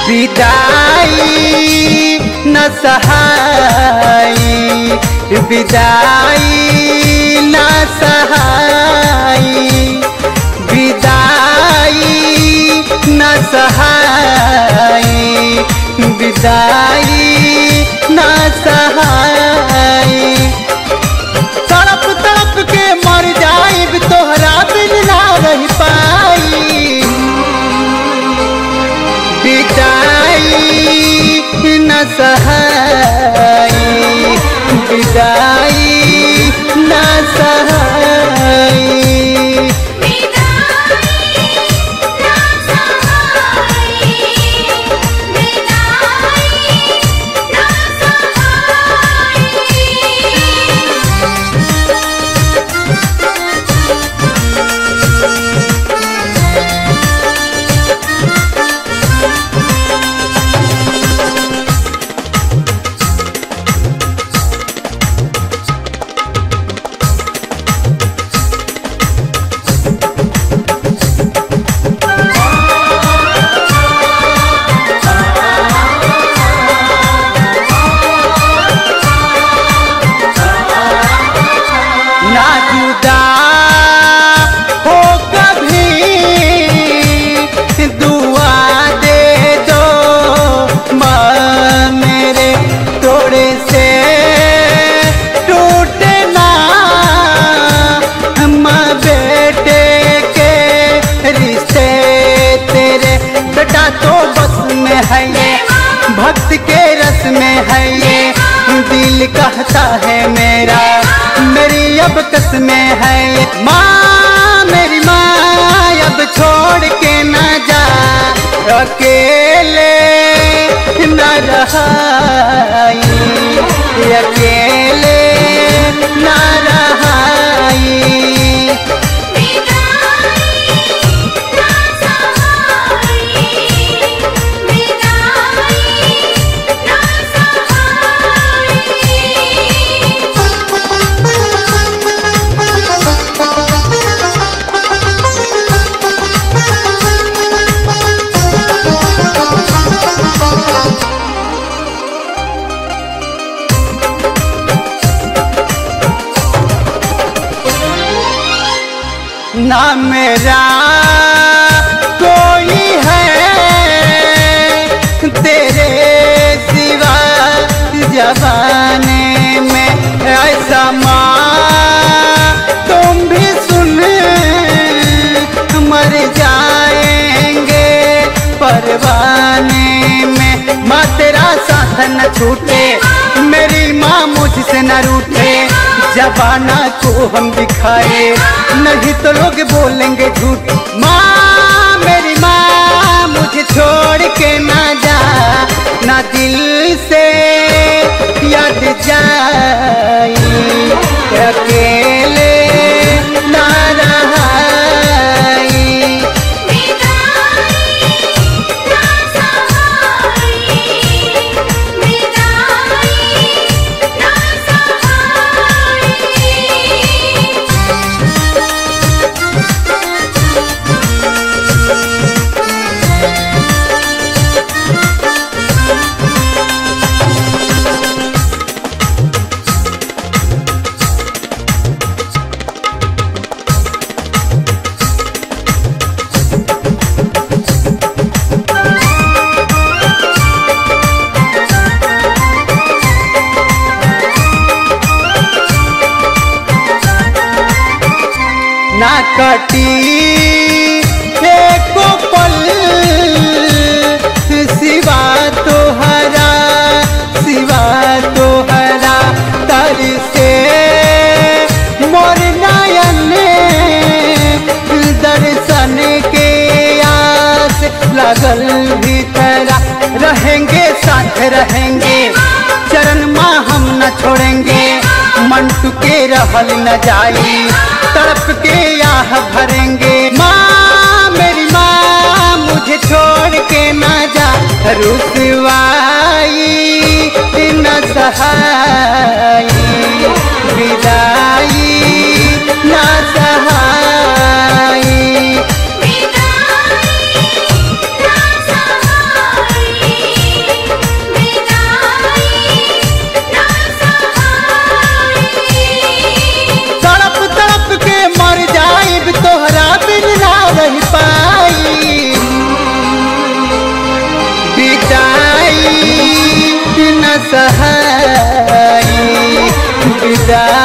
विदाई न सहाई, विदाई न सहाई, विदाई न सहाई, विदाई न सहाई। तड़प तड़प के मर जाइब तोहरा बिन ना रह पाई, विदाई न सहाई, विदाई न सहाई। ना जुदा हो कभी दुआ दे दो माँ मेरे, तोड़े से टूटे ना माँ बेटे के रिश्ते तेरे। बेटा तो बस में है ये, भक्त के रस में है ये, दिल कहता है मेरा मेरी अब कसमें है ये। माँ मेरी माँ अब छोड़ के न जा, अकेले न रहाई, अकेले न रहाई। ना मेरा कोई है तेरे सिवा जवाने में, ऐसा माँ तुम भी सुन मर जाएंगे परवाने में। माँ तेरा साथ न छूटे, मेरी माँ मुझसे न रूठे, जबाना को हम दिखाए नहीं तो लोग बोलेंगे झूठ। माँ मेरी माँ मुझे छोड़ के ना जा, ना दिल से याद जाई, अकेले ना रहाई। ना कटी एको पल सिवा तोहरा, सिवा तोहरा तर से मोर नयन दर्शन के आस लगल भीतरा। रहेंगे साथ रहेंगे, चरण माँ हम न छोड़ेंगे, मंटू के रहल न जाई, तड़प के आह भरेंगे। माँ मेरी माँ मुझे छोड़ के न जा, रुसवाई न सहाई, विदाई न सहाई। सहाई विदा